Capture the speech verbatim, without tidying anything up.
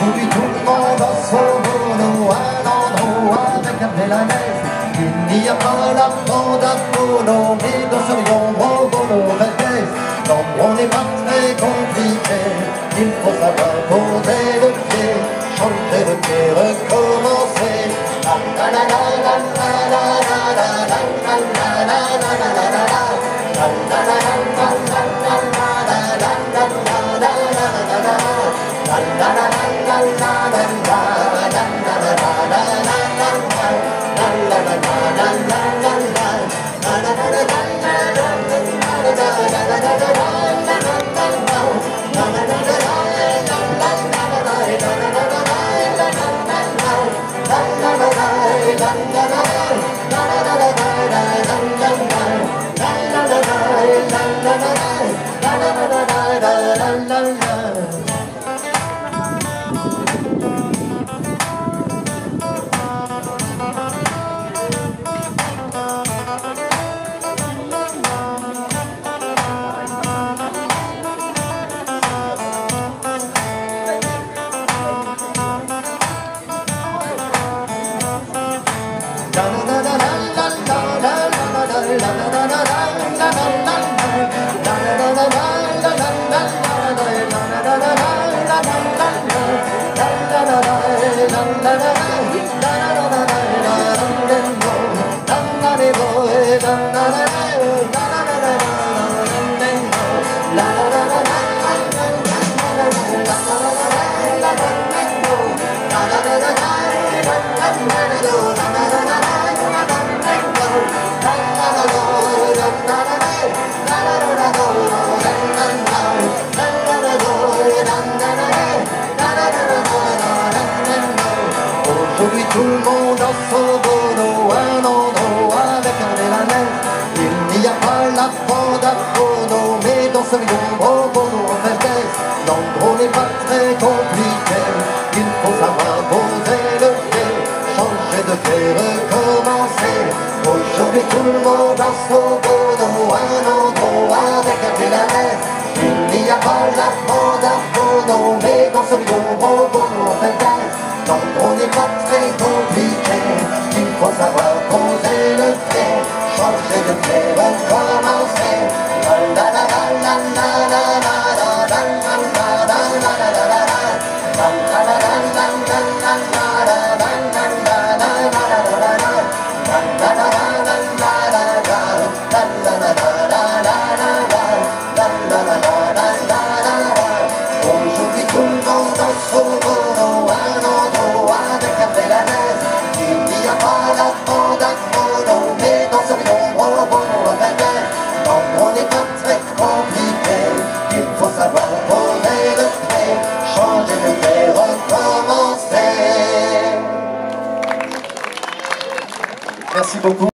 Aujourd'hui tout le monde a son boulot, un endroit avec un pélagèse. Il n'y a pas la bande à boulot, mais nous serions au boulot bête. Non, on n'est pas très compliqué, il faut savoir poser le pied, changer de pied, recommencer. La la la la la la la la la la la la la la la la la. La la la la la la la la la la la la la la. La la la la la la la la la la la la Aujourd'hui tout le monde a son boulot, un endroit avec un pélagèse. Il n'y a pas la bande à boulot, mais dans ce lion au boulot en faiblesse. L'endroit n'est pas très compliqué, il faut savoir poser le pied, changer de pied, recommencer. Aujourd'hui tout le monde a son boulot, un endroit avec un pélagèse. Il n'y a pas la bande à boulot, mais dans ce lion au boulot en faiblesse. L'endroit n'est pas très compliqué, il faut savoir poser le pied, changer de pied, recommencer. La la la la la la la la la la la la la la la la. La la la la la la la la la la la la la la la la. La la la la la la la la la la la la la. Aujourd'hui tout le monde a son boulot, un endroit avec un pélagèse. Il n'y a pas la bande à boulot, mais dans ce lion au boulot à faiblesse. L'endroit n'est pas très compliqué, il faut savoir poser le pied, changer de pied, recommencer. Merci beaucoup.